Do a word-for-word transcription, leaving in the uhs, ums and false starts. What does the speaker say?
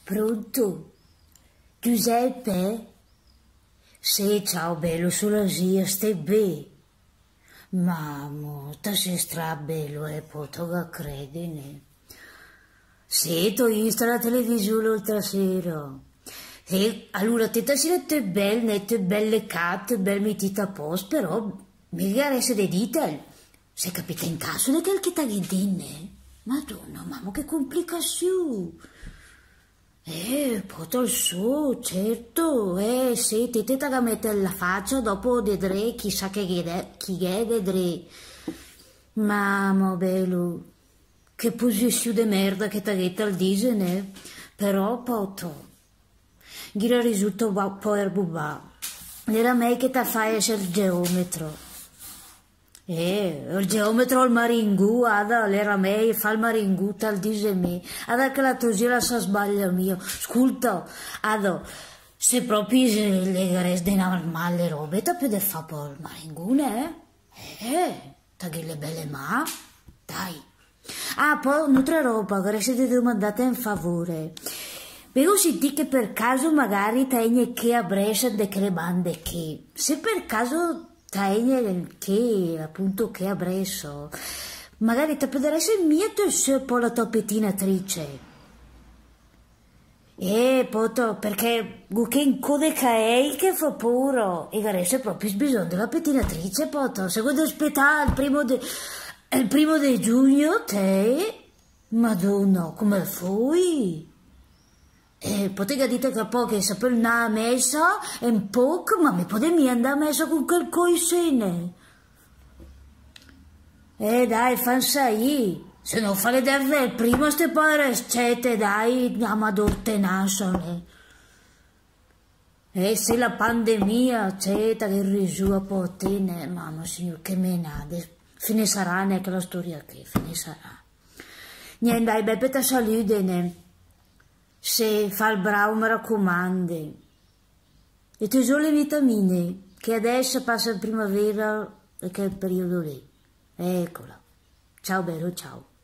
Pronto? Giuseppe? Sì, ciao bello, sono zia, stai bene? Mamma, te sei strabello, eh, potoga credine. Sì, tu hai visto la televisione l'altra sera. E allora te siete belle, te belle cat, belle mettite a posto, però mica resta di dite. Se capita in caso di quel che t'aghiddine. Madonna, mamma, che complicazione. Eh, poto il suo, certo, eh, sì, te te che mettere la faccia dopo vedrei chissà che chiede, chi è vedrei. Mamma, bello, che posizione di merda che t'agghetta al disene, però poto, gira risulta un po' erbubà, era me che ta fai essere il geometro. Eh, il geometro al maringù, ada, l'era me, fa il maringù, tal dice me, ada che la tosira sa sbaglia mio, ascolta, ada, se proprio le gares di male le robe, te puoi fare poi il maringù, ne? Eh, tagli le belle ma, dai. Ah, poi un'altra roba, che siete domandate in favore. Vedo sentì che per caso magari te che a Brescia de che le bande che, se per caso te che appunto che a Brescia, magari te potrei essere mia tu sei un po' la tua pettinatrice. Eh, poto, perché che in code caei che fa puro, e adesso proprio bisogno della pettinatrice, poto, se vuoi aspettare il primo di, il primo di giugno, te, madonna, come fui? Eh, potete dire che poi che saper una messa è un po', ma mi potete andare a messa con quel coisene. Eh dai, fan sai, se non fa le deve prima ste povere scete, dai, amador tenasone. E se la pandemia c'è, che risua potene, mamma signor, che menade, fine sarà, ne che la storia che fine sarà. Niente, dai, beppe ta saludene. Se fa il bravo mi raccomandi. E tu sono le vitamine, che adesso passa la primavera e che è il periodo lì. Eccola. Ciao bello, ciao.